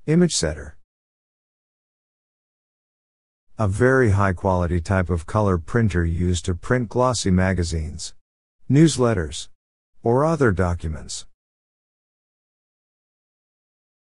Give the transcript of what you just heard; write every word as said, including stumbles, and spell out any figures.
Imagesetter. A very high quality type of color printer used to print glossy magazines, newsletters, or other documents.